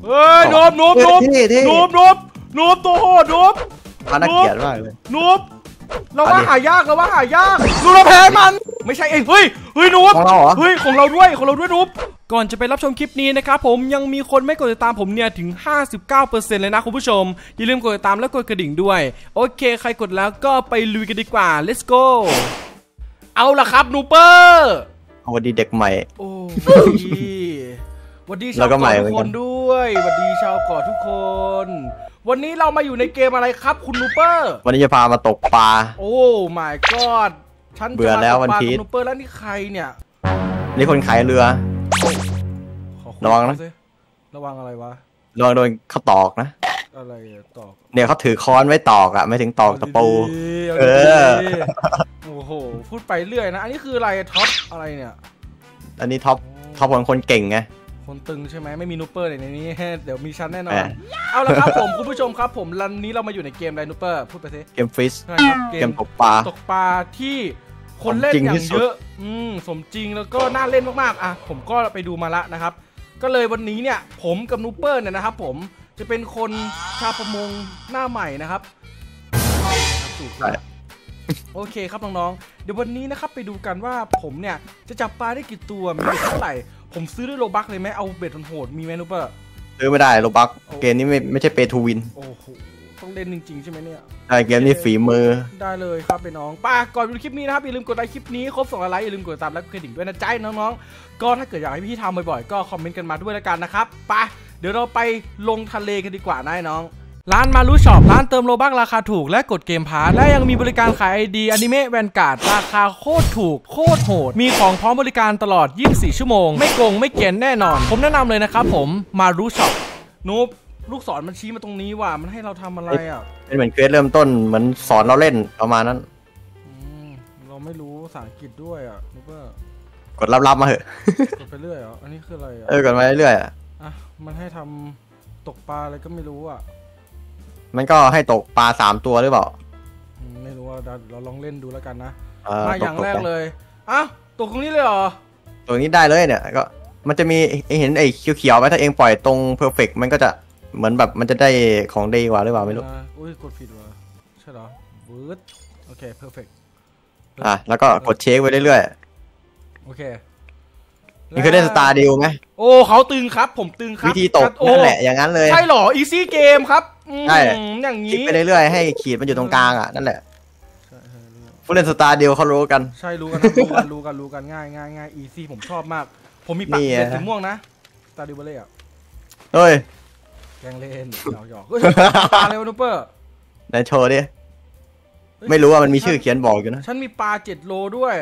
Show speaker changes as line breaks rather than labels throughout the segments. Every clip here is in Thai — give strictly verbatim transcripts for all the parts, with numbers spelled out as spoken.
เฮ้ยนูบนูบนูบนูบนูบนูบตัวโหดนูบ
น่าเกลียดมากเลย
นูบเราว่าหายากเราว่าหายากนูบเราแพ้มันไม่ใช่เองเฮ้ยเฮ้ยนูบเฮ้ยของเราด้วยของเราด้วยนูบก่อนจะไปรับชมคลิปนี้นะครับผมยังมีคนไม่กดติดตามผมเนี่ยถึง ห้าสิบเก้าเปอร์เซ็นต์ เลยนะคุณผู้ชมอย่าลืมกดติดตามและกดกระดิ่งด้วยโอเคใครกดแล้วก็ไปลุยกันดีกว่า let's go เอาล่ะครับนูเปอร์
สวัสดีเด็กใหม่
โอ้สวัสดีชาวเกาะทุกคนด้วยสวัสดีชาวเกาะทุกคนวันนี้เรามาอยู่ในเกมอะไรครับคุณนูเปอร์
วันนี้จะพามาตกปลา
โอ้ my god ฉันเบื่อแล้ววันพีชนูเปอร์แล้วนี่ใครเนี่ย
นี่คนขายเรือระวังนะ
ระวังอะไรวะ
ระวังโดนเขาตอกนะ
อะไรตอก
เนี่ยเขาถือค้อนไว้ตอกอ่ะไม่ถึงตอกตะปูเออ
โอ้โหพูดไปเรื่อยนะอันนี้คืออะไรท็อปอะไรเนี่ย
อันนี้ท็อปท็อปของคนเก่งไง
คนตึงใช่ไหมไม่มีนูเปอร์ในนี้เดี๋ยวมีชั้นแน่นอนเอาละครับผมคุณผู้ชมครับผมรันนี้เรามาอยู่ในเกมอะไรนูเปอร์พูดไปสิ
เกมฟิชเกมตกปลา
ตกปลาที่คนเล่นอย่างเยอะอืมสมจริงแล้วก็น่าเล่นมากๆอ่ะผมก็ไปดูมาละนะครับก็เลยวันนี้เนี่ยผมกับนูเปอร์เนี่ยนะครับผมจะเป็นคนชาวประมงหน้าใหม่นะครับถูกแล้วโอเคครับน้องๆเดี๋ยววันนี้นะครับไปดูกันว่าผมเนี่ยจะจับปลาได้กี่ตัวมีเท่าไหร่ผมซื้อด้วยโลบักเลยไหมเอาเบ็ดโหดมีไหมนูเปอร์
ซื้อไม่ได้โลบักเกมนี้ไม่ไม่ใช่เปทูวิน
โอ้โหต้องเล่นจริงๆใช่ไหมเนี่ย
ใช่เกมนี้ฝีมือ
ได้เลยครับไปน้องป้าก่อนดูคลิปนี้นะครับอย่าลืมกดไลค์คลิปนี้ครบสองร้อยไลค์อย่าลืมกดติดตามและกดกระดิ่งด้วยนะจ๊ะน้องๆก็ถ้าเกิดอยากให้พี่ทำบ่อยๆก็คอมเมนต์กันมาด้วยแล้วกันนะครับป้าเดี๋ยวเราไปลงทะเลกันดีกว่านะน้องร้านมารุช็อปร้านเติมโลบักราคาถูกและกดเกมพาร์ทและยังมีบริการขายไอดีอนิเมะแวนการ์ดราคาโคตรถูกโคตรโหดมีของพร้อมบริการตลอดยี่สิบสี่ชั่วโมงไม่โกงไม่เกียนแน่นอนผมแนะนำเลยนะครับผมมารุช็อปนูบลูกศรมันชี้มาตรงนี้ว่ามันให้เราทำอะไรอ่ะ
เป็นเหมือนเควสเริ่มต้นเหมือนสอนเราเล่นประมาณนั้น
เราไม่รู้ภาษาอังกฤษด้วยอ่ะนูเปอร์
กดรับๆมาเหอะ
กดไปเรื่อยอ่ะอันนี้คืออะไรอ่ะ
เออกดมาเรื่อยอ่ะ
อ่ะมันให้ทำตกปลาอะไรก็ไม่รู้อ่ะ
มันก็ให้ตกปลาสามตัวหรือเปล่า
ไม่รู้ว่าเราลองเล่นดูแล้วกันนะมาอย่างแรกเลยอ่ะตกตรงนี้เลยเหรอ
ตรงนี้ได้เลยเนี่ยก็มันจะมีเห็นไอ้เขียวๆไหมถ้าเองปล่อยตรงเพอร์เฟกต์มันก็จะเหมือนแบบมันจะได้ของดีกว่าหรือเปล่าไม่รู้
อุ้ยกดผิดว่ะใช่เหรอวืดโอเคเพอร์เฟกต์
อ่ะแล้วก็กดเช็คไว้เรื่อย
ๆโอเค
นี่คือได้สตาร์ดิวไหม
โอ้เขาตึงครับผมตึงครับ
วิธีตกนั่นแหละอย่างนั้นเลย
ใช่หรออีซี่เกมครับ
ใช่
อย่างนี้
ไปเรื่อยๆให้ขีดมันอยู่ตรงกลางอ่ะนั่นแหละผู้เล่นสตาร์ดิวเขารู้กัน
ใช่รู้กันรู้กันรู้กันรู้กันง่ายง่ายง่ายอีซี่ผมชอบมากผมมีปากเป็นสีม่วงนะสตาร์ดิวเบลเล่
เฮ้ย
แกงเล่นหยอกหยอกปลาอะไรวะนูเปอร์
ไหนโชว์ดิไม่รู้ว่ามันมีชื่อเขียนบอกอยู่นะ
ฉันมีปลาเจ็ดโลด้วย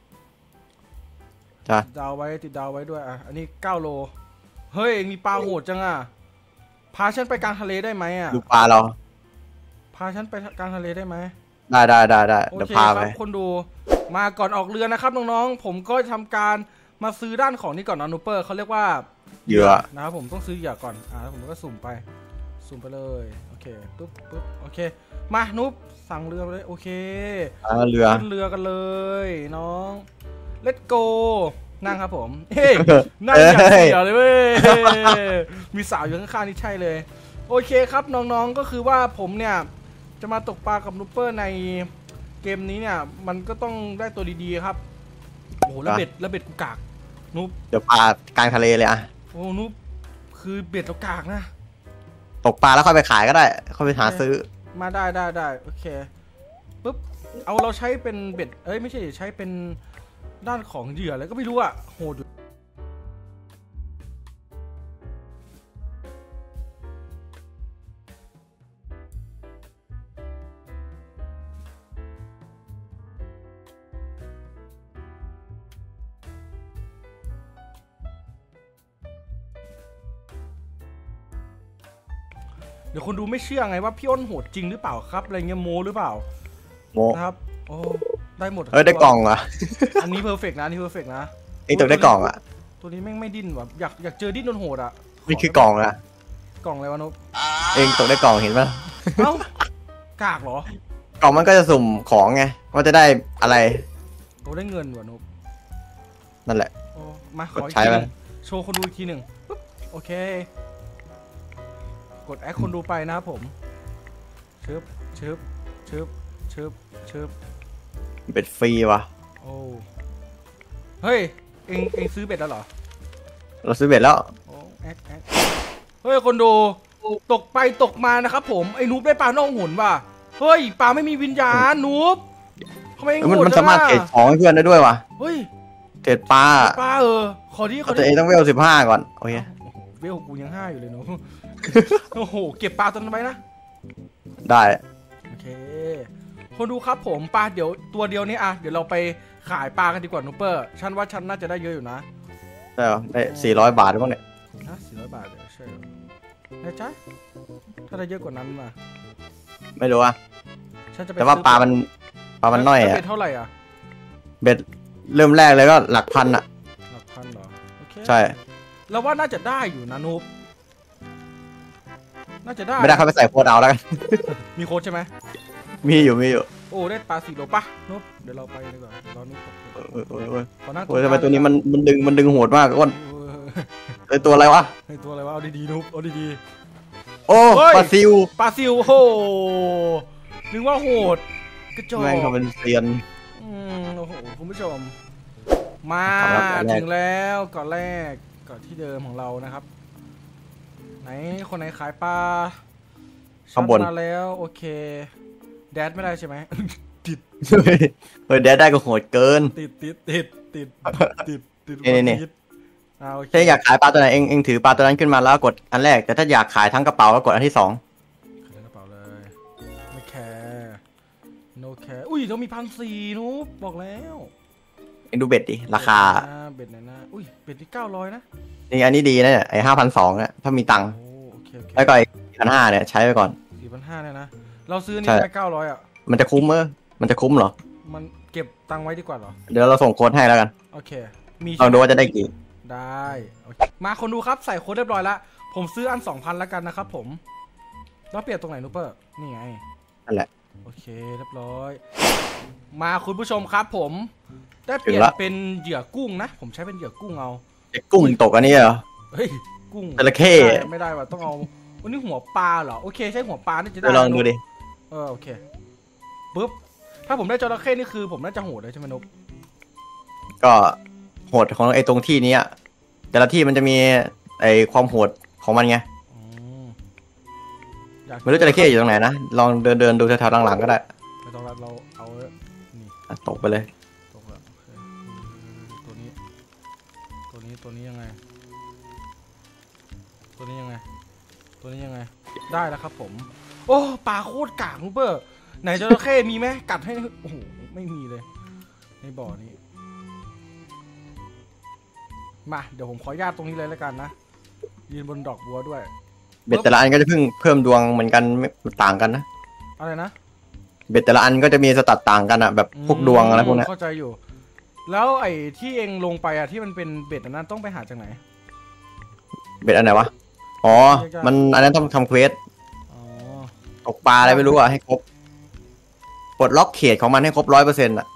จ้ะ
ดาวไว้ติดดาวไว้ด้วยอ่ะอันนี้เก้าโลเฮ้ยมีปลาโหดจังอ่ะพาฉันไปกลางทะเลได้ไหมอ่ะ
ดูปลาเรา
พาฉันไปกลางทะเลได้ไหม
ได้ได้ได้ได้เดี๋ยวพาไป
คนดูมาก่อนออกเรือนะครับน้องๆผมก็ทำการมาซื้อด้านของนี่ก่อนนะนูเปอร์เขาเรียกว่า
เหยื่อ
นะครับผมต้องซื้อเหยื่อก่อนอ่าแล้วผมก็สุ่มไปสุ่มไปเลยโอเคปุ๊บปุ๊บโอเคมานุ๊บสั่งเรือไปเลยโอเค
เรือ
ขึ้นเรือกันเลยน้อง let's go นั่งครับผมเฮ้ยนั่งอย่างเสียเลยเว้ยมีสาวอยู่ข้างๆนี่ใช่เลยโอเคครับน้องๆก็คือว่าผมเนี่ยจะมาตกปลากับนูเปอร์ในเกมนี้เนี่ยมันก็ต้องได้ตัวดีๆครับโอ้แล้วเบ็ดแล้วเบ็ดกูกากนุ๊บ
เดี๋ยวปลากลางทะเลเลยอะ
โอ้นุ๊บคือเบ็ดเรากากนะ
ตกปลาแล้วค่อยไปขายก็ได้ค่อยไปหาซื้อ
มาได้ได้ได้โอเคปุ๊บเอาเราใช้เป็นเบ็ดเอ้ยไม่ใช่ใช้เป็นด้านของเหยื่ออะไรก็ไม่รู้อะโหดเดี๋ยวคนดูไม่เชื่อไงว่าพี่อ้นโหดจริงหรือเปล่าครับอะไรเงี้ยโมหรือเปล่า
โม
นะครับโอ้ได้หมด
เออได้กล่องอ่ะ
อันนี้เพอร์เฟกต์นะนี่เพอร์เฟกต์นะ
ไอ้ตัวได้กล่องอ่ะ
ตัวนี้แม่งไม่ดิ้นแบบอยากอยากเจอดิ้นโหดอ่ะ
นี่คือกล่องอ่ะ
กล่องอะไรวะนุ๊ก
เองตัวได้กล่องเห็นป่ะ
เอ้ากากเหรอก
ล่องมันก็จะสุ่มของไงว่าจะได้อะไร
โอ้ได้เงินวะนุ๊ก
นั่นแหละ
โอ้มาขออีกทีโชว์คนดูอีกทีหนึ่งโอเคดแอคคนดูไปนะครับผมชึบชึบชึบชึบชึบ
เบ็ดฟรีวะ
โอ้เฮ้ยเอ็งเอ็งซื้อเบ็ดแล้วเหรอ
เราซื้อเบ็ดแล้ว
โอ้แอคแอคเฮ้ยคนดูตกไปตกมานะครับผมไอ้นูบได้ปลาน่องหุ่นว่ะเฮ้ยปลาไม่มีวิญญาณนูบทำไมมัน
มันสามารถเทรดของให้เพื่อนได้ด้วยวะ
เฮ้ย
เทรดปลา
ปลาเออขอที่ขอ
ที่เอต้องเวลสิบห้าก่อนโอเค
เวลกูยังห้าอยู่เลยเนาะโอ้โหเก็บปลาตัวนั้นไว้นะ
ได้
โอเคคนดูครับผมปลาเดี๋ยวตัวเดียวนี้อ่ะเดี๋ยวเราไปขายปลากันดีกว่านูเปอร์ฉันว่าฉันน่าจะได้เยอะอยู่นะ
ได้เหรอได้สี่ร้อยบาทหรือเปล่าเนี่ย
นะสี่ร้อยบาทใช่แน่ใจถ้าได้เยอะกว่านั้นมา
ไม่รู้อะแต่ว่าปลามันปลามันน้อยอะ
เบ็ดเท่าไหร่อ่ะ
เบ็ดเริ่มแรกเลยก็หลักพันอะ
หลักพันเหรอโอเค
ใช่
แล้วว่าน่าจะได้อยู่นะนูบน่าจะได้
ไม่ได้เขาไปใส่โค้ดเอาแล้วกัน
มีโค้ดใช่ไหม
มีอยู่มีอยู่
โอ้ได้ปลาสี่โลป่ะนุ๊บเดี๋ยวเราไปดีกว่าเรานุ๊บ
โอ้ยโอ้ยโอ้ยทำไมตัวนี้มันมันดึงมันดึงโหดมากก้นไอตัวอะไรวะ
ไอตัวอะไรวะเอาดีๆนุ๊บเอาดี
ๆโอ้ปลาซิว
ปลาซิวโอ้นึกว่าโหดกระจอก
แม่งเขาเป็นเซียน
อืมโอ้โหคุณผู้ชมมาถึงแล้วก่อนแรกก่อนที่เดิมของเรานะครับไหนคนไหนขายปลา
ข้างบน
มาแล้วโอเคแดดไม่ได้ใช่ไหมติด
เฮ้ยแดดได้ก็โหดเกิน
ติดติดติดติดติดติด
นี่นี่ถ้าอยากขายปลาตัวไหนเองเองถือปลาตัวนั้นขึ้นมาแล้วกดอันแรกแต่ถ้าอยากขายทั้งกระเป๋าก็กดอันที่สอง
ขายกระเป๋าเลยไม่แคร์โนแคร์อุ้ยเรามีพันสี่นุ๊บบอกแล้ว
เองดูเบ็ดดิราคา
เบ็ดไหนนะอุ้ยเบ็ดที่เก้าร้อยนะ
นี่อันนี้ดีนะเนี่ยไอ้ห้าพันสองเนี่ยถ้ามีตังค์แล้วก็ไอ้พันห้าเนี่ยใช้ไปก่อน
สี่พันห้าเนี่ยนะเราซื้อนี่ไปเก้าร้อยอ่ะ
มันจะคุ้มเออมันจะคุ้มเหรอ
มันเก็บตังค์ไว้ดีกว่าเหรอ
เดี๋ยวเราส่งโค้ดให้แล้วกัน
โอเคมี
ลองดูว่าจะได้กี่
ได้มาคนดูครับใส่โค้ดเรียบร้อยแล้วผมซื้ออันสองพันแล้วกันนะครับผมแล้วเปลี่ยนตรงไหนนูเปอร์นี่ไง
นั่นแหละ
โอเคเรียบร้อยมาคุณผู้ชมครับผมได้เปลี่ยนเป็นเหยื่อกุ้งนะผมใช้เป็นเหยื่อกุ้งเอา
กุ้งตกอันนี้เหรอ
เฮ้ยกุ้ง
จระเข้
ไม่ได้ว่ะต้องเอาวันนี้หัวปลาเหรอโอเคใช้หัวปลาน่าจะได้
ลองดูดิ
เออโอเคปุ๊บถ้าผมได้จระเข้นี่คือผมน่าจะโหดเลยใช่ไหมนุ๊ก
ก็โหดของไอ้ตรงที่นี้แต่ละที่มันจะมีไอ้ความโหดของมันไงไม่รู้จระเข้อยู่ตรงไหนนะลองเดินเดินดูแถวๆหลังๆก็ได้
ไม่ต้องรับเราเอานี่
ตกไปเลย
ตกแล้วโอเคตัวนี้ตัวนี้ตัวนี้ยังไงตัวนี้ยังไงตัวนี้ยังไงได้แล้วครับผมโอ้ปลาโคตรกากนุ๊กเปอร์ไหนจระเข้มีไหมกัดให้โอ้โหไม่มีเลยในบ่อนี้มาเดี๋ยวผมขอญาตตรงนี้เลยแล้วกันนะยืนบนดอกบัวด้วย
เบ็ดแต่ละอันก็จะเพิ่งเพิ่มดวงเหมือนกันต่างกันนะ
อะไรนะ
เบ็ดแต่ละอันก็จะมีสตัดต่างกันอะแบบพวกดวงอะไรพวกนี้
เข้าใจอยู่แล้วไอ้ที่เองลงไปอะที่มันเป็นเบ็ดนั้นต้องไปหาจากไหน
เบ็ดอันไหนวะอ๋อมันอันนั้นต้องทำเควสตกปลาอะไรไม่รู้อะให้ครบปลดล็อกเขตของมันให้ครบร้อยเปอร์เซ็นต์อะ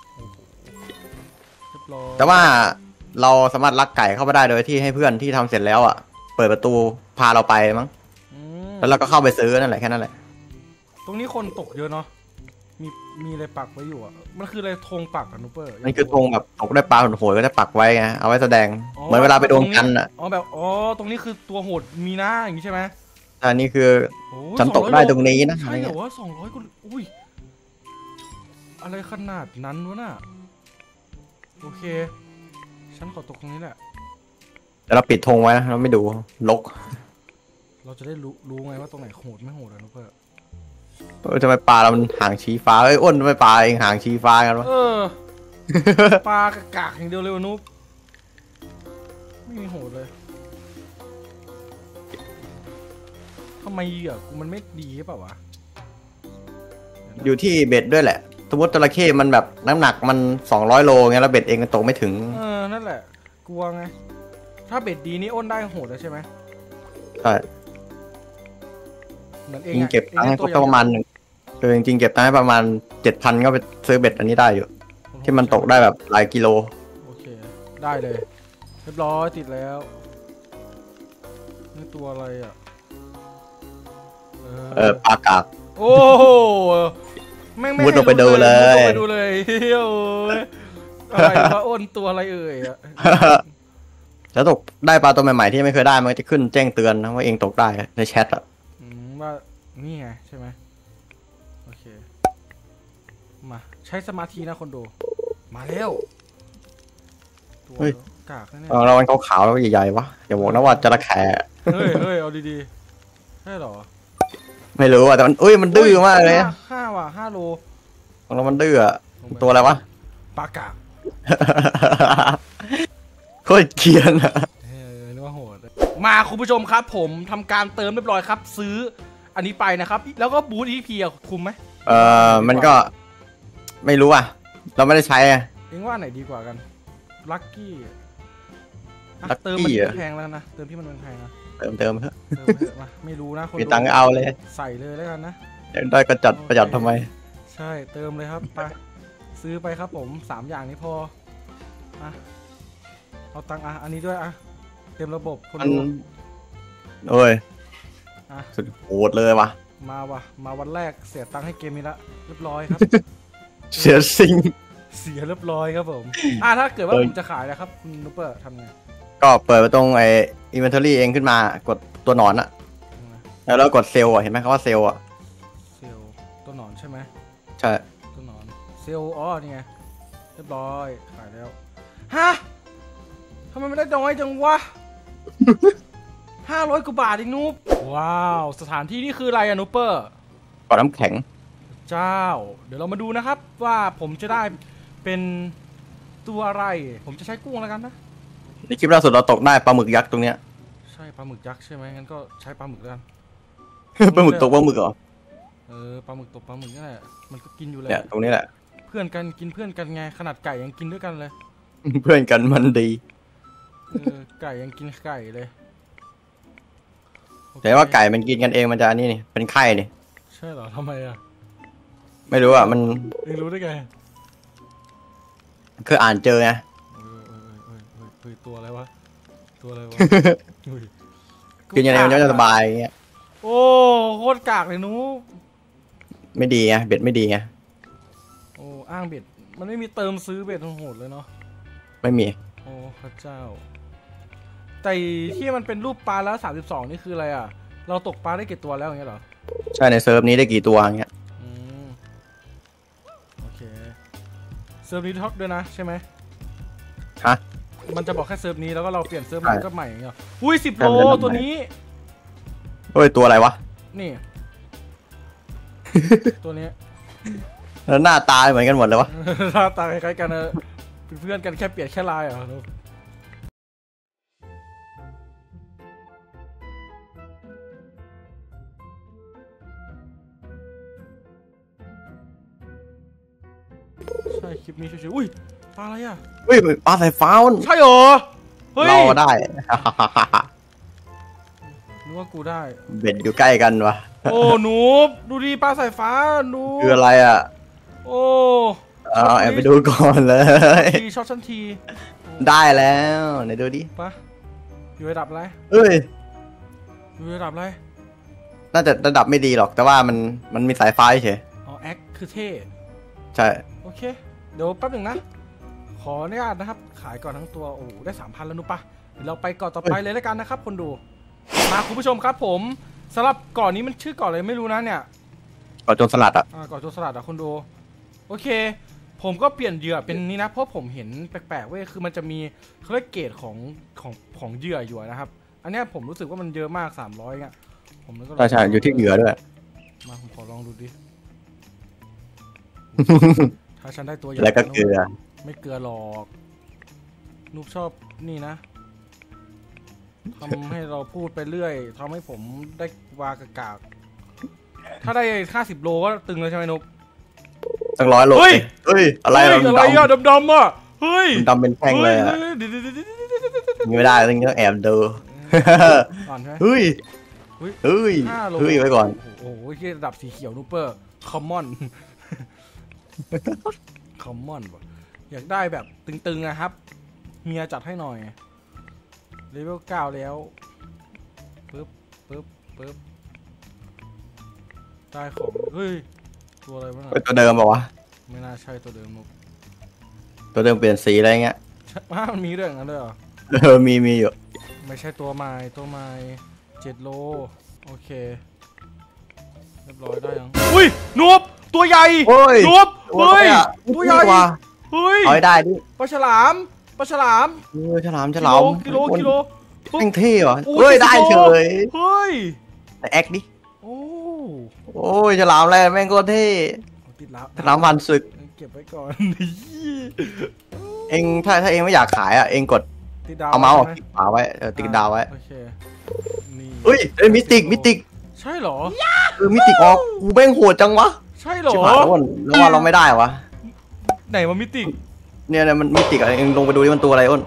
แต่ว่าเราสามารถลักไก่เข้าไปได้โดยที่ให้เพื่อนที่ทำเสร็จแล้วอ่ะเปิดประตูพาเราไปมั้งแล้วเราก็เข้าไปซื้อนั่นแหละแค่นั้นแหละ
ตรงนี้คนตกเยอะเนาะมีมีอะไรปักไว้อยู่อ่ะมันคืออะไรธงปักอะนูเปอร์
มันคือธงแบบตกได้ปลาโหดก็จะปักไว้ไงเอาไว้แสดงเหมือนเวลาไปโดนกันอ่ะ
อ๋อแบบอ๋อตรงนี้คือตัวโหดมีหน้าอย่างนี้ใช่ไหม
อันนี้คือฉันตกได้ตรงนี้นะ
ใช่เหรอว่าสองร้อยคนอุ้ยอะไรขนาดนั้นวะน่ะโอเคฉันขอตกตรงนี้แหละ
แต่เราปิดธงไว้นะเราไม่ดูลก
เราจะได้รู้รู้ไงว่าตรงไหนโหดไม่โหดอะนุ๊กเปอร์
เออทำไมปลาเรามันหางชี้ฟ้าเอ้ยอ้นทำไมปลาเองหางชี้ฟ้ากันวะ
เออปลากากอย่างเดียวเลยวะนุ๊กไม่มีโหดเลยทำไมเหยื่อกูมันไม่ดีหรือเปล่าวะ
อยู่ที่เบ็ดด้วยแหละสมมติจระเข้มันแบบน้ำหนักมันสองร้อยโลไงแล้วเบ็ดเองก็ตกไม่ถึง
เออนั่นแหละกลัวไงถ้าเบ็ดดีนี่อ้นได้โหดแล้วใช่ไหม
ใช่
เหมือนเอง
เก็บตังค์ให้ครบประมาณหนึ่งคือจริงๆเก็บตังค์ให้ประมาณเจ็ดพันก็ไปซื้อเบ็ดอันนี้ได้อยู่ที่มันตกได้แบบหลายกิโล
โอเคได้เลยเรียบร้อยติดแล้วนี่ตัวอะไรอ่ะ
เออปลากาก
โอ้โหแม่งไม่
มุดลงไปดูเลย
มุดลงไปดูเลยเฮ้ยอะไรวะอ้นตัวอะไรเอ่ยอะ
แล้วตกได้ปลาตัวใหม่ๆที่ไม่เคยได้มันก็จะขึ้นแจ้งเตือนนะว่าเองตกได้ในแชทอ่ะ
อืมว่านี่ไงใช่ไหมโอเคมาใช้สมาธินะคนดูมาแล้วตัวกากนะเนี่ย
เรามันขาวๆแล้วใหญ่ๆวะอย่าบอกนะว่าจระเข้
เฮ้ยเฮ้ยเอาดีๆใช่หรอ
ไม่รู้อ่ะแต่มันอุ้ยมันดื้อมากเลย
ห้ห้าว่ะห้าโล
ของเรามันดื้ออะตัวอะไรวะ
ปลากาก
โคตรเกรียนอะ
เออนึกว่าโหดมาคุณผู้ชมครับผมทำการเติมเรียบร้อยครับ ซื้ออันนี้ไปนะครับ แล้วก็บูทอีพีคุมไหม
เออมันก็ ไม่รู้อ่ะ เราไม่ได้ใช้อะ
เอ็งว่าไหนดีกว่ากันลัคกี้
Lucky
เติมมัน
เหรอ
แพงแล้วนะเติมที่มันแพงๆนะ
เติมเติมเถอะ
เติมไปเถอะมาไม่รู้นะคน
มี
ดู
ตังค์เอาเลย
ใส่เลยแล้วกันนะ
อยากได้ก็จัดประหยัดทำไม
ใช่เติมเลยครับไปซื้อไปครับผมสามอย่างนี้พออ่ะเอาตังค์อ่ะอันนี้ด้วยอ่ะเต็มระบบคน
มัน
ดู
โอ้ย
อ่ะ
สุดโหดเลยวะ
มาว่ะมาวันแรกเสียตังค์ให้เกมนี้ละเรียบร้อยครับ
เสียซิง
เสียเรียบร้อยครับผมอ่ะถ้าเกิดว่า
เออ
ผมจะขายนะครับคุณนุปเปอร์ทำไง
ก็เปิดไปตรงไอ้ inventory เองขึ้นมากดตัวหนอนอะแล้วเรากดเซลล์อะเห็นไหมครับว่าเซลล์อะ
เซลล์ตัวหนอนใช่ไหม
ใช่
ตัวหนอนเซลล์อ๋อนี่ไงเรียบร้อยขายแล้วฮะทำไมไม่ได้น้อยจังวะ ห้าร้อยกว่าบาทเองนุ๊บว้าวสถานที่นี่คืออะไรอะนุปเปอร์
กดน้ำแข็ง
เจ้า เดี๋ยวเรามาดูนะครับว่าผมจะได้เป็นตัวอะไร ผมจะใช้กุ้งแล้วกันนะ
ในคลิปล่าสุดเราตกได้ปลาหมึกยักษ์ตรงเนี้ย
ใช่ปลาหมึกยักษ์ใช่ไหมงั้นก็ใช้ปลาหมึกแล้วกัน
ปลาหมึกตกปลาหมึกเหรอ
เออปลาหมึกตกปลาหมึกนี่แหละมันก็กินอยู่แล้ว
เนี่ยตรงนี้แหละ
เพื่อนกันกินเพื่อนกันไงขนาดไก่ยังกินด้วยกันเลย
เพื่อนกันมันดี
เออไก่ยังกินไก่เลยโอเค
แต่ว่าไก่มันกินกันเองมันจะอันนี้นี่เป็นไข่นี่
ใช่เหรอทำไมอ่ะ
ไม่รู้อ่ะมัน
เองรู้ได้ไง
เคยอ่านเจอไง
เออเออเออเออเออตัวอะไรวะตัวอะไรวะอุ้ย
กินยังไงมันจะสบายอย่างเงี้ย
โอ้โคตรกากเลยนุ๊ก
ไม่ดีไงเบ็ดไม่ดีไง
โอ้อ้างเบ็ดมันไม่มีเติมซื้อเบ็ดโหดเลยเนาะ
ไม่มี
โอ้พระเจ้า แต่ที่มันเป็นรูปปลาแล้วสามสิบสองนี่คืออะไรอ่ะ เราตกปลาได้กี่ตัวแล้วอย่างเงี้ยเหรอ
ใช่ในเซิร์ฟนี้ได้กี่ตัวอย่างเงี้ย
อืมโอเคเซิร์ฟนี้ท็อกด้วยนะใช่ไหม
ฮะ
มันจะบอกแค่เซิร์ฟนี้แล้วก็เราเปลี่ยนเซิร์ฟ
ใช่
มันก็ใหม่อย่างเงี้ยอุ้ยสิบ
ใช่
โล
มันจะทำใหม่
ตัวนี้
เฮ้ยตัวอะไรวะ
นี่ ตัวนี้
แล้วหน้าตาเหมือนกันหมดเลยวะ
หน้าตาคล้ายๆกันเออเป็นเพื่อนกันแค่เปลี่ยนแค่ลายเหรอนุ๊กใช่คลิปนี้เฉยๆอุ้ยปลาอะไรอ่ะ
เฮ้ยปลาสายฟ้ามัน
ใช่เหรอเฮ้ย
เราได้
นึกว่ากูได้
เบ็ดอยู่ใกล้กันวะ
โอ้หนูดูดีปลาสายฟ้าหนู
คืออะไรอ่ะ
โอ้
เอาแอบไปดูก่อนเลย
ทีช็อตชั้นที
ได้แล้วไหนดูดิ
ปะอยู่ระดับอะไร
เฮ้ย
อยู่ระดับอะไร
น่าจะระดับไม่ดีหรอกแต่ว่ามันมันมีสายฟ้าเฉย
อ๋อแอคคือเท่
ใช่
โอเค เดี๋ยวแป๊บหนึ่งนะ ขออนุญาตนะครับ ขายก่อนทั้งตัว โอ้โหได้สามพันแล้วนุ๊ปะเดี๋ยวเราไปเกาะต่อไปเลยแล้วกันนะครับ คนดู มาคุณผู้ชมครับผมสำหรับเกาะนี้มันชื่อเกาะอะไรไม่รู้นะเนี่ย
ก่อนโจนสลัดอ่ะ
อ่าเกาะโจรสลัดอ่ะคนดู โอเค ผมก็เปลี่ยนเหยื่อเป็นนี้นะ เพราะผมเห็นแปลกๆเว้ย คือมันจะมีเขาเรียกเกรดของของของเหยื่ออยู่นะครับ อันเนี้ยผมรู้สึกว่ามันเยอะมากสามร้อยอ่ะผมเลยก็ลง
ใช่ใช่อยู่ที่เหยื่อด้วย
มาผมขอลองดูดิ ถ้าฉันได้ตัวใหญ่
แล้วก็เกลือ
ไม่เกลือหรอกนุ๊กชอบนี่นะทำให้เราพูดไปเรื่อยทำให้ผมได้วากากากถ้าได้ห้าสิบโลก็ตึงเลยใช่ไหมนุ๊ก
ตั้งร้อยโล
เฮ้ย
เฮ้ยอะไร
เฮ้ย
ดำ
อะไรอะดำๆอ่ะเฮ้ย
ดำเป็นแท่งเลยอ่ะ
ฮ้เดี๋ยวๆๆ
ไม่ได้ต้องต้องแอบดู
ๆอ่อนใช่ไหม
เฮ้ย
เฮ้ย
เฮ้ย
ห้าโล
เฮ้ยไว้ก่อน
โอ้โหที่ระดับสีเขียวนูเปอร์คอมมอน คอมมอนว่ะอยากได้แบบตึงๆนะครับ เมียจัดให้หน่อยเลเวลเก้าแล้วปึ๊บปึ๊บปึ๊บได้ของเฮ้ยตัวอะไรบ้าง
เป็นตัวเดิมเปล่าวะ
ไม่น่าใช่ตัวเดิมนุก
ตัวเดิมเปลี่ยนสีอะไรเงี้ย
ว้ามันมีเรื่องนั้นด้วยเหรอ
เออมีมีอยู่
ไม่ใช่ตัวใหม่ตัวใหม่เจ็ดโลโอเคเรียบร้อยได้ยังอุ้ยนุบตัวใหญ่
โอ้ย
นุบเฮ้ยตัวใหญ่
ว่ะ
เฮ้ย
เอาให้ได้ดิ
ปลาฉลามปลาฉลาม
เออฉลามฉลาม
กิโลกิโล
แม่งเท่เหรอ
โอ้
เฮ้ยได้เฉย
เฮ้ย
แต่แอคดิ
โอ้
โอ้ยฉลามอะไรแม่งโคตรเท่
ติดแล้ว
ฉลามพันศึก
เก็บไว้ก่อน
เองถ้าถ้าเองไม่อยากขายอ่ะเองกด
ติดดาว
เอาเมาส์
ใช่ไห
ติดฝาไว้เออติดดาวไว้
โอเคนี่
เฮ้ยเอ้ยมิติกมิติก
ใช่เหรอ
เออมิติกออกกูแม่งโหดจังวะ
ใช่เหรอ
ชิบหายแล้ววันแล้วว่าเราไม่ได้วะ
ไหนมามิติก
เนี่ยเนี่ยมันมิติกอะไรเองลงไปดูดิมันตัวอะไรอ้น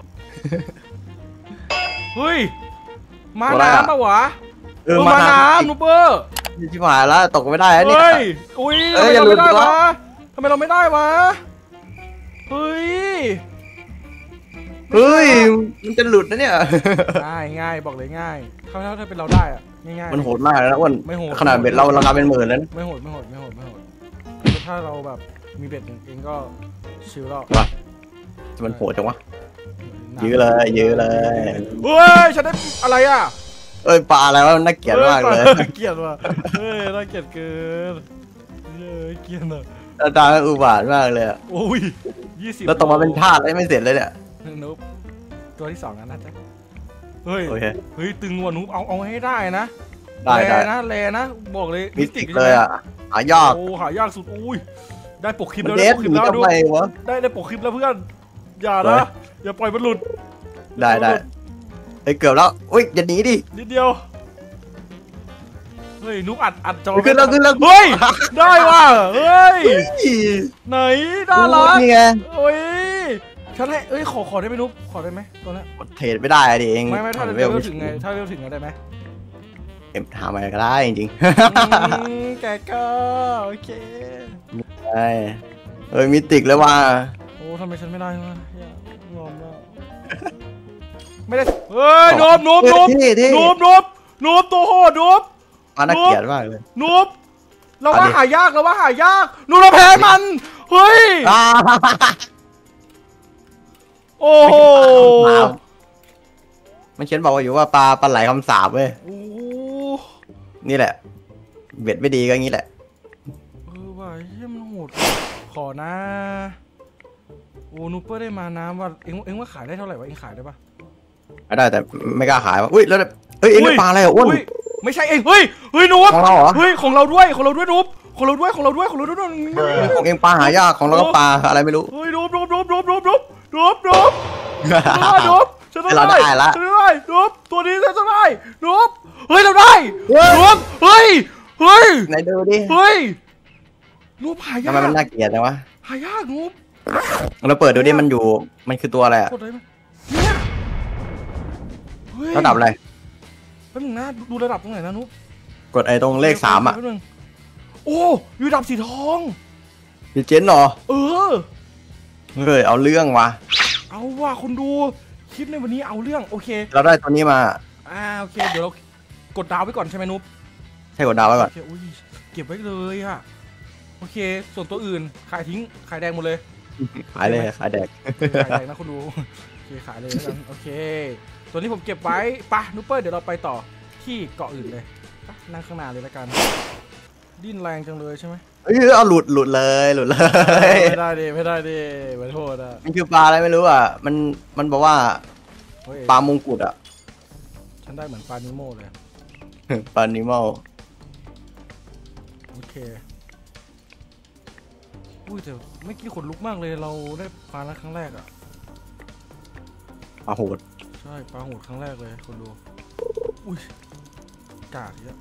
เฮ้ยมา
ตัวอะไรอะ
น้ำปะวะ
เออ
เออ
มา
มา
น้
น้ำนูเปอร์
ำชิบหายแล้วตกไม่ได้แล้วเนี่ย
เฮ้ยอุ้ย
เอ้
ทำ
ย
ไม
อย่า
เรา
หลุ
ไม่
ด
ได้
วะ
วะทำไมเราไม่ได้วะเฮ้ย
เฮ้ยมันจะหลุดนะเนี่ย
ง่ายง่ายบอกเลยง่ายถ้าถ้าถ้าเป็นเราได้อะง่ายๆ
มันโหดมากนะอ้น
ไม่โหด
ขนาดเบ็ดเราราคาเป็นหมื่นแล้วนะ
ไม่โหดไม่โหดไม่โหดไม่โหดถ้าเราแบบมีเบ็ดเองก็ชิลแล้ว
ว่ะมันโหดจังวะ ยื้อเลยยื้อเลย
เฮ้ยฉันได้อะไรอ่ะ
เอ้ยปลาอะไรวะมันน่าเกลียดมากเลย
ฮ้เกลียดว่ะเฮ้ยน่าเกลียดเกินเฮ้ยเกลียดอ่ะ
ตาตาอุบาทมากเลยอะ
โอ้ยยี่สิบ
แล้วตกมาเป็นทาสแล้วไม่เสร็จเลยเนี่ย
นุ๊บตัวที่สองนะน่าจะเฮ้ย
โอเค
เฮ้ยตึงว่ะนุ๊บเอาเอาให้ได้นะ
ได้ได้
แลนะแลนะบอกเลย
มิติก
ใช่
เล
ไหม
ยอ่ะหายาก
โอ้หายากสุดอุ้ยได้ปกคลิป
มัน
แล้ว
เด
ได้
ส
ปกค
ห
ลิป
นี
แล้ว
ทำ
ดู
ไมวะ
ได้ได้ปกคลิปแล้วเพื่อนอย่า
เฮ้
นะ
ย
อย่าปล่อยมันหลุด
ได้ได้เฮ้ยเกือบแล้วอุ้ยอย่าหนีดิ
นิดเดียวเฮ้ยนุ๊กอัดอัดจอ
ขึ้นแล้วขึ้นแล้ว
เฮ้ยได้ว่ะเฮ้ย
อี
ไหนน่ารัก
นี่ไง
โอ้ยฉันให้เอ้ยขอขอได้ไหมนุ๊กขอได้ไหมตัวนี้
เทรดไม่ได้อะดิเอง
ไม่ไม่ถ้า
ทำ
เว
เวล
ลถึงไงถ้าเวลถึงไงได้ไหม
เอ็มทำอะไรก็ได้จริง
อืมแกก็โอเค
ๆใช่เอ้ยมิติกแล้วว่า
โอ้ทำไมฉันไม่ได้วะอย่างอมแล้วไม่ได้เฮ้ยนุ๊บนุ๊บนุ๊บ
เท่เท่
นุ๊บนุ๊บนุ๊บตัวโหดนุ๊บ
มันน่าเกลียดมากเลย
นุ๊บเราว่า
เอาดิ
หายากเราว่าหายากนุ๊บเราแพ้มันเฮ้ย
อ่า
โอ้โห
มันเขียนบอกว่าอยู่ว่าปลาปลาไหลคำสาบเว้ย
โอ้
นี่แหละ เบ็ดไม่ดีก็งี้แหละ
เออว่ะเฮ้ยมันโหดขอนะโอ้นูเปอร์ได้มาน้ำว่าเอ็งเอ็งว่าขายได้เท่าไหร่วะเอ็งขายได้ปะ
ไม่ได้แต่ไม่กล้าขายวะอุ้ยแล้วเฮ้ยเอ็งได้ปลาอะไรอ่ะอ้วน
ยไม่ใช่เอ็งเฮ้ยเฮ้ยนุ๊บ
ของเราเหรอ
เฮ้ยของเราด้วยของเราด้วยนุ๊บของเราด้วยของเราด้วยของเราด้วยนุ๊บ
ของเอ็งปลาหายากของเราก็ปลาอะไรไม่รู้
เฮ้ยนุ๊บนุ๊บนุ๊บนุ๊บนุ๊บนุ๊บนุ๊บนุ๊บได้นุ๊บฉัน
เรา
ได้
ได้ละ
ฉันได้นุ๊บตัวนี้ฉันได้นุ๊บเฮ้ยเราได้
เฮ้ย
นุ๊บเฮ้ยเฮ้ย
ไหนดูดิ
เฮ้ยนุ๊บหายา
ทำไมมัน
ก
น่าเกลียดจังวะ
หายากนุ๊บ
เราเปิดดูดิมันอยู่มันคือตัวอะไรอะ
กดเลยมั้ยเนี่ยเฮ้ย
ระดับอะไร
แป๊บนึงนะดูระดับตรงไหนนะนุ๊บ
กดไอ้ตรงเลขสามอ่ะ
แป๊บนึงโอ้อยู่ระดับสีทอง
ดิเจนเหรอ
เออ
เฮ้ยเอาเรื่องวะ
เอาว่ะคนดูคลิปในวันนี้เอาเรื่องโอเค
เราได้ตัวนี้มา
อ่าโอเคเดี๋ยวเรากดดาวไว้ก่อนใช่ไหมนุ๊บ
ใช่กดดาวไว้ก่อน
โอเคอุ้ยเก็บไว้เลยอะโอเค ส่วนตัวอื่นขายทิ้งขายแดงหมดเลย
ขายเลยขายแดก
ขายแดงนะคนดูโอเคขายเลยแล้วกันโอเค ตัวนี้ผมเก็บไว้ปะนุ๊ปเปอร์เดี๋ยวเราไปต่อที่เกาะอื่นเลยไปนั่งข้างหน้าเลยแล้วกันดิ้นแรงจังเลยใช่ไหม
เฮ้ยเอาหลุดหลุดเลยหลุดเลย
ไม่ได้ดิไม่ได้ดิขอโทษอะ
มันคือปลาอะไรไม่รู้อ่ะมันมันบอกว่า
เฮ้ย
ปลามงกุฎอ่ะ
ฉันได้เหมือนปลานิโมเลย
ปลานิมอล
โอเคอุ้ยแต่เมื่อกี้ขนลุกมากเลยเราได้ปลาแล้วครั้งแรกอะ
ปลาโหด
ใช่ปลาโหดครั้งแรกเลยคนดูอุ้ยกากเยอะ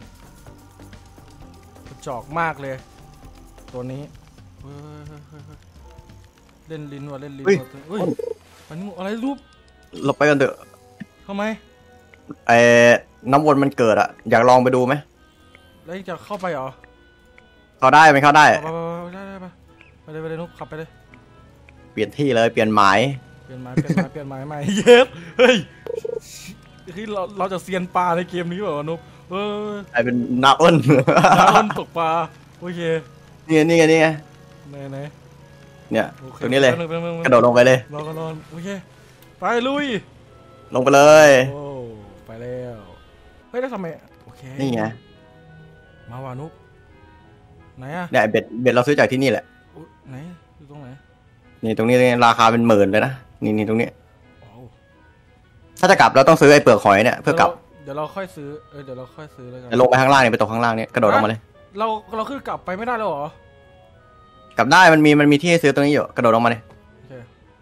กระจอกมากเลย ตัวนี้เฮ้ยเฮ้ยเฮ้ยเฮ้ยเล่นลิ้นว่ะเล่นลิ้นว่ะเฮ้ยปลานิโมอะไรรูป
เราไปกันเถอะ
ทำไม
ไอ้น้ำวนมันเกิดอ่ะอยากลองไปดูไหม
แล้วจะเข้าไปเหรอ
เขาได้ไหมเขาได้
ไปไปไปได้ได้ไปไปเลยไปเลยนุ๊กขับไปเลย
เปลี่ยนที่เลยเปลี่ยนหมาย
เปลี่ยนไม้เปลี่ยนไม้เปลี่ยนไม้ใหม่เย็บเฮ้ยคือเราเราจะเซียนปลาในเกมนี้แบบว่านุ๊กเออก
ลายเป็นนาอ้น
ดาวตกปลาโอเค
นี่ไงนี่ไงนี่ไง
ไหนไหน
เนี่ย
โอค
ตรงนี้เลย
แป๊บนึงแป๊บนึง
กระโดดลงไปเลย
รอกันรอโอเคไปลุย
ลงไปเลย
โอ้ไปแล้วเฮ้ยแล้วทำไมโอเค
นี่ไง
มาวานุกไหนอะ
เนี่ยเบ็ดเบ็ดเราซื้อจากที่นี่แหละ
อุ๊ยไหนอยู่ตรงไหน
นี่ตรงนี้ราคาเป็นหมื่นเลยนะนี่นี่ตรงนี้
โอ้
ถ้าจะกลับเราต้องซื้อไอ้เปลือกหอยเนี่ยเพื่อกลับ
เดี๋ยวเราค่อยซื้อเออเดี๋ยวเราค่อยซื้อแล้วกัน
ลงไปข้างล่างเนี่ยไปตกข้างล่างเนี่ยกระโดดลงมาเลย
เราเราขึ้นกลับไปไม่ได้แล้วเหรอก
ลับได้มันมีมันมีที่ให้ซื้อตรงนี้อยู่กระโดดลงมาเลย
โอเค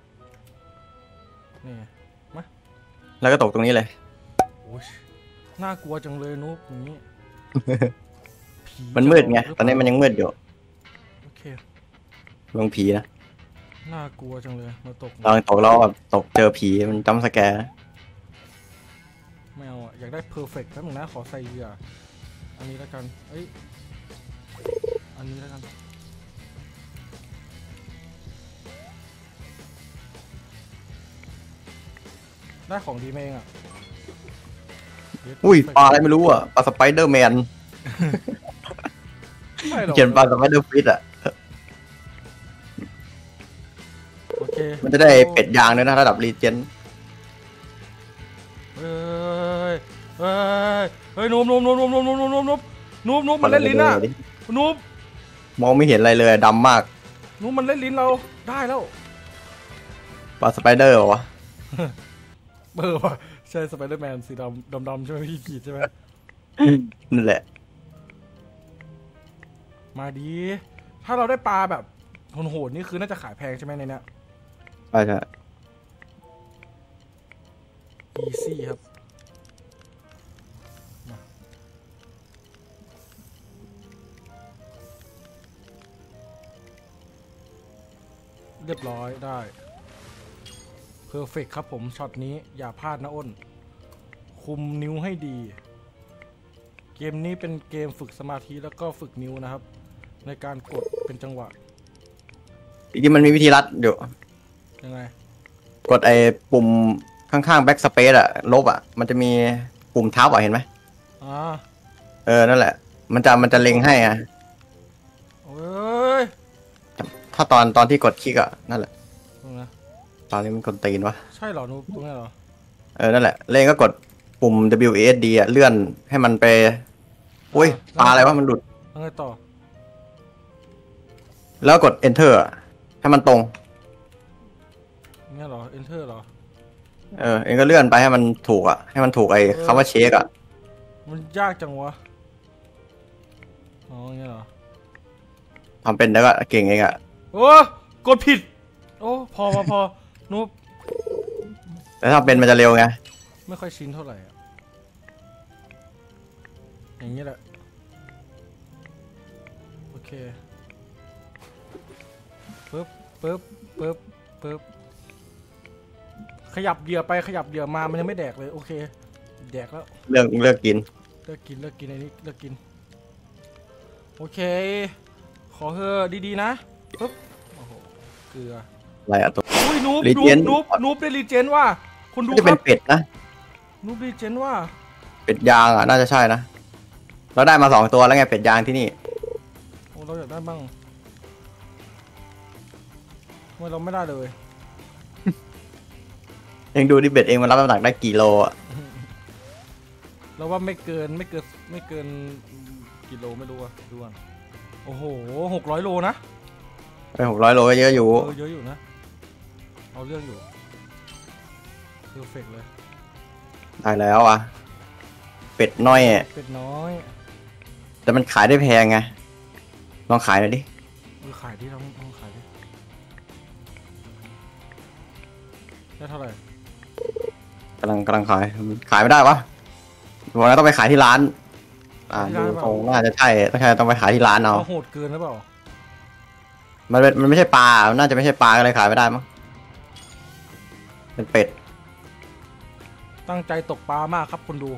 นี่ไง
แล้วก็ตกตรงนี้เลย
โอ้ยน่ากลัวจังเลยนุ๊กอย่างนี้ผี
มันมืดไง
จะหลกหรื
ตอนนี้มันยังมืดอยู่
โอเค
ลงผีนะ
น่ากลัวจังเลยมาตก
ลองตกแล้วแบบตกเจอผีมันจำสแกร์
ไม่เอาอะอยากได้เพอร์เฟกต์แป๊บนึงนะขอใส่เหยื่ออันนี้แล้วกันเอ้ยอันนี้แล้วกันได้ของดีมาเองอ่ะ
อุ้ยปลาอะไรไม่รู้อ่ะปลาสไปเดอร์แมน
ไม่หรอก
เขียนปลาสไปเดอร์ฟิตอ่ะ
โอเค
มันจะได้เป็ดยางด้วยนะระดับรีเจน
เฮ้ยเฮ้ยเฮ้ยนุ๊บนุ๊บนุ๊บนุ๊บนุ๊บนุ๊บนุ๊บนุ๊บนุ๊บนุ๊บมันเล่นลิ้นอ่ะนุ๊บ
มองไม่เห็นอะไรเลยดำมาก
นุ๊บมันเล่นลิ้นเราได้แล้ว
ปลาสไปเดอร์เหรอวะ
เออว่ะใช่สไปเดอร์แมนสีดำดำๆใช่ไหมพี่ขีดใช่ไหม
นั่นแหละ
มาดี ถ้าเราได้ปลาแบบโหดๆนี่คือน่าจะขายแพงใช่ไหมในเนี้ย
ใช่ใช่
easy ครับมาเรียบร้อยได้เพอร์เฟกครับผมช็อตนี้อย่าพลาดนะอ้น คุมนิ้วให้ดี เกมนี้เป็นเกมฝึกสมาธิแล้วก็ฝึกนิ้วนะครับ ในการกดเป็นจังหวะ
จริงๆมันมีวิธีรัดอยู่
ยังไง
กดไอ้ปุ่มข้างๆ backspace อะลบอะมันจะมีปุ่มเท้าอ่ะเห็นไหม
อ่า
เออนั่นแหละ มันจะมันจะเล็งให้อะ
โอ้ย
ถ้าตอนตอนที่กดคลิกอะนั่นแหละ
ตรงนะ
ตอนนี้มันกดตีนวะ
ใช่เหรอนุ๊กตรงนี้เหรอ
เออนั่นแหละเล่นก็กดปุ่ม ดับเบิลยู เอ เอส ดี อะเลื่อนให้มันไปอุ้ยปลาอะไรวะมันหลุด
แล้วไงต่อ
แล้วกด enter อะให้มันตรง
เนี่ยเหรอ enter เหรอ
เออเองก็เลื่อนไปให้มันถูกอะให้มันถูกไอ้คำว่าเช็คอะ
มันยากจังวะ อ๋อเงี้ยเหรอ
ทำเป็นแล้วก็เก่งเองอะ
โอ้กดผิด โอ้พอพอพอนุ๊ก
แต่ถ้าเป็นมันจะเร็วไง
ไม่ค่อยชินเท่าไหร่อะอย่างนี้แหละ โอเคปึ๊บปึ๊บปึ๊บปึ๊บขยับเหยื่อไปขยับเหยื่อมามันยังไม่แดกเลยโอเคแดกแล้ว
เลือกเลือกกิน
เลิกกินเลิกกินไอ้นี่เลิกกินโอเคขอเธอดีๆนะปึ๊บโอ้โหเกลือ
อะไรอะตัว
อุ้ยนูบนูบ
Regen
นูบนูบได้รีเจนว่าคุณดู
น่าจะ
ค
เป็
รั
น
บ
เป็ดนะ
นูบรีเจนว่า
เป็ดยางอะน่าจะใช่นะเราได้มาสองตัวแล้วไงเป็ดยางที่นี่
โอ้เราอยากได้บ้างทำไมเราไม่ได้เลย
เองดูดิเบ็ดเองมันรับน้ำหนักได้กี่โลอะ
เราว่าไม่เกินไม่เกินไม่เกินกิโลไม่รู้อะดูก่อนโอ้โหหกร้อยโลนะ
ไปหกร้อยโลก็เยอะอยู่
เออเยอะอยู่นะเอาเรื่องอยู่เพอร์เฟกเลย
ได้แล้วอะเป็ดน้อยอะ
เป็ดน้อย
แต่มันขายได้แพงไงลองขายหน่อยดิ
เออขายที่ต้องต้องขายดิได้เท่าไหร่
กำลังกำลังขายขายไม่ได้วะบอกแล้วต้องไปขายที่ร้าน อ่าดูตรงน่าจะใช่ต้องใช่ต้องไปขายที่ร้านเอา
เราโหดเกินหรือเปล่า
มันเป็นมันไม่ใช่ปลามันน่าจะไม่ใช่ปลาก็เลยขายไม่ได้มั้งเป็นเป็ด
ตั้งใจตกปลามากครับคนดู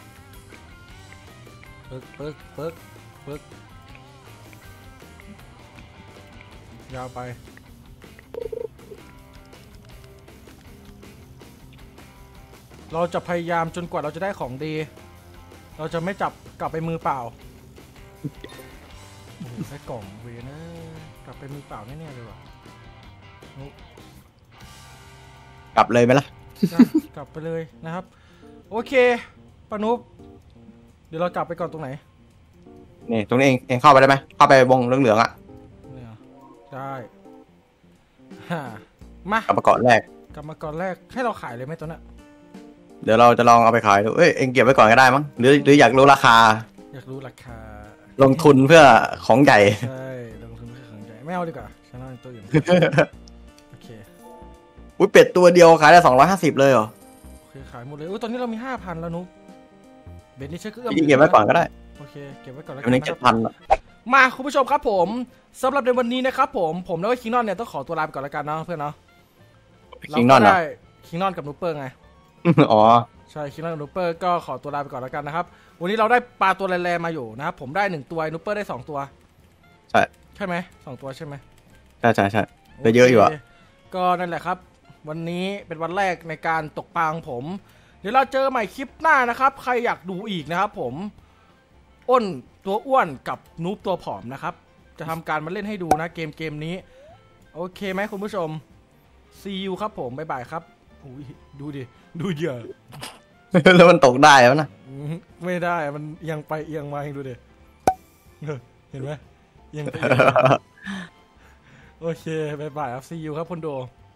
เปิกเปิกเปิกเปิกยาวไปเราจะพยายามจนกว่าเราจะได้ของดีเราจะไม่จับกลับไปมือเปล่าโอ้โหได้กล่องเวนะกลับไปมือเปล่าแน่ๆเลยว่ะ
กลับเลยไหมล่ะ
กลับไปเลยนะครับโอเคปานุปเดี๋ยวเรากลับไปก่อนตรงไหน
นี่ตรงนี้เองเองเข้าไปได้ไหมเข้าไปวงเหลืองๆอ่ะ
เนี่ยได้ฮ่ามาก
ลับมาก่อนแรก
กลับมาก่อนแรกให้เราขายเลยไหมตัวนั้น
เดี๋ยวเราจะลองเอาไปขายดูเอ้ยเองเก็บไว้ก่อนก็ได้มั้งหรือหรืออยากรู้ราคา
อยากรู้ราคา
ลงทุนเพื่อของใหญ่
ใช่ลงทุนเพื่อของใหญ่ไม่เอาดีกว่าฉันเอาตัวอื่นโอเค
อุ้ยเป็ดตัวเดียวขายได้สองร้อยห้าสิบเลยเหรอ
โอเคขายหมดเลยอุ้ยตอนนี้เรามีห้าพันแล้วนุ๊กเบนนี่เชื่อเอื้อม
เก็บไว้ก่อนก็ได้
โอเคเก็บไว้ก่อนแล้ว
กันนะครับ
มาคุณผู้ชมครับผมสำหรับในวันนี้นะครับผมผมแล้วก็คิงนอนเนี่ยต้องขอตัวลาไปก่อนแล้วกันนะเพื่อนเนาะ
คิงนอนได้
คิงนอนกับนูเปอร์ไง
อ๋อ
ใช่คิงนอนกับนูเปอร์ก็ขอตัวลาไปก่อนแล้วกันนะครับวันนี้เราได้ปลาตัวแรงๆมาอยู่นะครับผมได้หนึ่งตัวนูเปอร์ได้สองตัว
ใช่
ใช่ไหมสองตัวใช่ไหม
ใช่ใช่ใช่ได้เยอะอยู่อ่ะ
ก็นั่นแหละครับวันนี้เป็นวันแรกในการตกปลาของผมเดี๋ยวเราเจอใหม่คลิปหน้านะครับใครอยากดูอีกนะครับผมอ้นตัวอ้วนกับนูบตัวผอมนะครับจะทำการมาเล่นให้ดูนะเกมเกมนี้โอเคไหมคุณผู้ชม ซี ยู ครับผมบ๊ายบายครับดูดิดูเหยื่อ
แล้วมันตกได้แล้วนะ
ไม่ได้มันเอียงไปเอียงมาดูดิเห็นไหมเอียงไปโอเคบ๊ายบายครับ ซี ยู ครับคนดู